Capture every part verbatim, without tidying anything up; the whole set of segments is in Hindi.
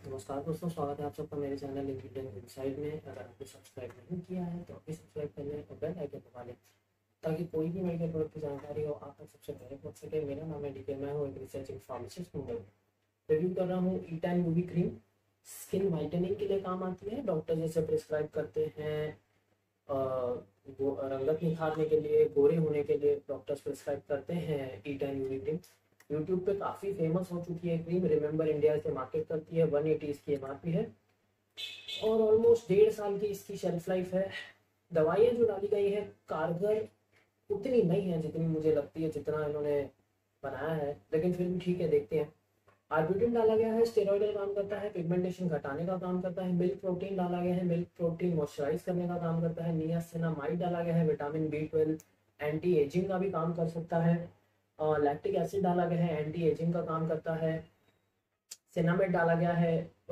नमस्कार दोस्तों, स्वागत है आप सबका मेरे चैनल इंग्रेडिएंट इनसाइड में। अगर आपने सब्सक्राइब नहीं किया है तो अभी सब्सक्राइब कर लें और बेल आइकन दबा लें ताकि कोई भी मेडिकल प्रोडक्ट की जानकारी हो आप तक सबसे पहले पहुंच सके। मेरा नाम है डीके, मैं हूँ एक रिसर्चिंग फार्मासिस्ट मुंबई। रिव्यू कर रहा हूँ ईटैन यूवी क्रीम। स्किन वाइटनिंग के लिए काम आती है। डॉक्टर जैसे प्रिस्क्राइब करते हैं अ, वो रंगत निखारने के लिए, गोरे होने के लिए डॉक्टर्स प्रिस्क्राइब करते हैं ईटैन यूवी क्रीम। यूट्यूब पे काफ़ी फेमस हो चुकी है क्रीम। रिमेंबर इंडिया से मार्केट करती है। वन एटी इसकी एम आर पी है और ऑलमोस्ट डेढ़ साल की इसकी शेल्फ लाइफ है। दवाइयाँ जो डाली गई हैं कारगर उतनी नहीं है जितनी मुझे लगती है, जितना इन्होंने बनाया है, लेकिन फिर भी ठीक है, देखते हैं। आर्बिट्रिन डाला गया है, स्टेरॉइडल काम करता है, पिगमेंटेशन घटाने का काम करता है। मिल्क प्रोटीन डाला गया है, मिल्क प्रोटीन मॉइस्चराइज करने का काम करता है। नियासिनामाइड डाला गया है, vitamin B twelve, anti ageing का भी काम कर सकता है। लैक्टिक एसिड डाला गया है, एंटी एजिंग का काम करता है। सिनामेट डाला गया है,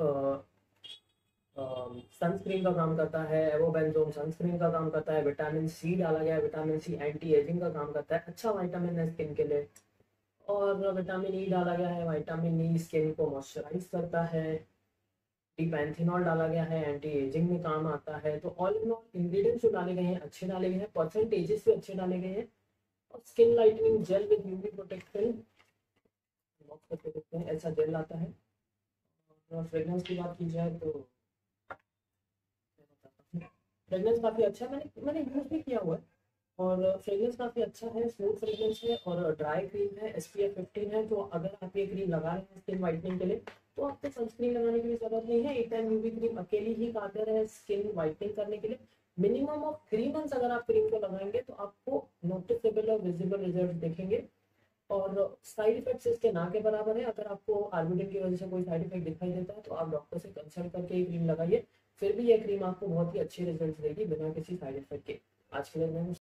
सनस्क्रीन का काम करता है। एवोबेंजोन सनस्क्रीन का काम करता है। विटामिन सी डाला गया है, विटामिन सी एंटी एजिंग का काम करता है, अच्छा विटामिन है स्किन के लिए। और विटामिन ई डाला गया है, विटामिन ई स्किन को मॉइस्चराइज करता है। डीपैंथेनॉल डाला गया है, एंटी एजिंग में काम आता है। तो ऑल इन ऑल इंग्रेडिएंट्स जो डाले गए हैं अच्छे डाले गए हैं, परसेंटेजेस भी अच्छे डाले गए हैं। और skin lightening gel with UV protection box करके देखते हैं, ऐसा जेल आता है। और फ्रेगनेंस की बात की जाए तो फ्रेगनेंस काफ़ी अच्छा है। मैंने मैंने यूज़ भी किया हुआ है और फ्रेगनेंस काफ़ी अच्छा है, स्मूथ फ्रेगनेंस है और ड्राई क्रीम है, एस पी एफ फिफ्टीन है। तो अगर आप ये क्रीम लगा रहे हैं स्किन वाइटनिंग के लिए तो आपको सनस्क्रीन लगाने की भी जरूरत नहीं है। ईटैन यूवी क्रीम अकेली ही कारगर है स्किन वाइटनिंग करने के लिए। मिनिमम ऑफ थ्री मंथ्स अगर आप क्रीम को लगाएंगे तो आपको नोटिसेबल और विजिबल रिजल्ट देखेंगे। और साइड इफेक्ट्स इसके ना के बराबर है। अगर आपको आर्बिट्रिन की वजह से कोई साइड इफेक्ट दिखाई देता है तो आप डॉक्टर से कंसल्ट करके ये क्रीम लगाइए, फिर भी ये क्रीम आपको बहुत ही अच्छे रिजल्ट देगी बिना किसी साइड इफेक्ट के। आज के लिए मैं